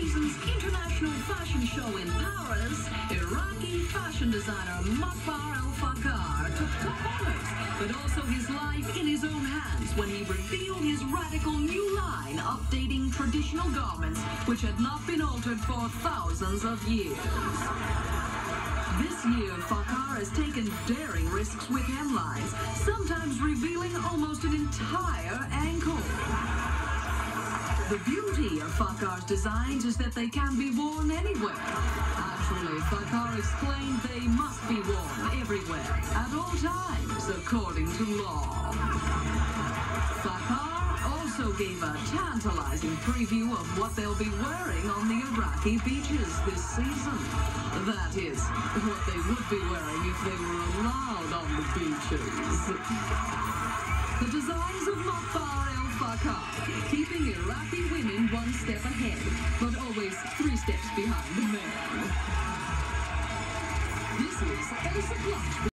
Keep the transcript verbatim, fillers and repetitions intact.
season's international fashion show in Paris, Iraqi fashion designer Makbar El-Fakar took top honors, but also his life in his own hands when he revealed his radical new line, updating traditional garments which had not been altered for thousands of years. This year, Fakar has taken daring risks with hemlines, sometimes revealing almost an entire ankle. The beauty of Fakar's designs is that they can be worn anywhere. Actually, Fakar explained they must be worn everywhere, at all times, according to law. Fakar also gave a tantalizing preview of what they'll be wearing on the Iraqi beaches this season. That is, what they would be wearing if they were allowed on the beaches. The designs of Makbar El-Fakar, keeping Iraqi women one step ahead, but always three steps behind the men. This is Elsa Blunt.